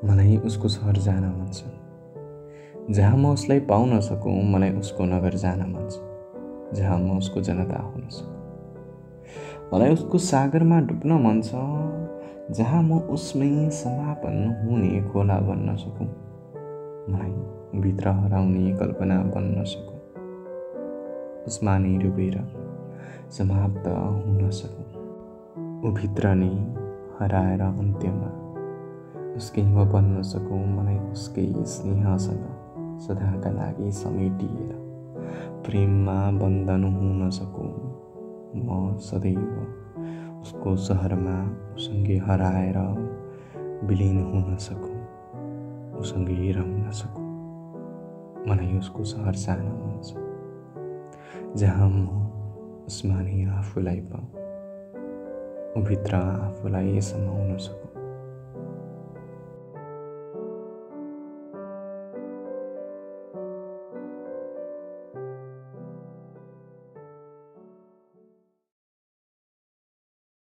मलाई उसको सहर जान मन छ, जहाँ म उसलाई पाउन सकूँ। मलाई उसको नगर जान मन छ, जहाँ म उसको जनता हुन सकूँ। मलाई उसको सागरमा डुब्न मन छ, जहाँ म उसमै समापन हुने खोला बन्न सकूँ। मलाई भित्र हराउने कल्पना बन्न सकूँ, उसमा नै डुबेर समाप्त हुन सकूँ। ऊ भित्र नै हराएर अन्त्यमा उसकै म बन्न सकूँ। मलाई उसकै स्नेहसँग सदाका लागि समेटिएर प्रेममा बन्धन हुन सकूँ। म सदैव उसको सहरमा उसँगै हराएर विलीन हुन सकूँ, उसँगै रम्न सकूँ। मलाई उसको सहर जान मन छ, जहाँ म उसमा नै आफूलाई पाऊँ, भित्र आफूलाई समाउन सकूँ।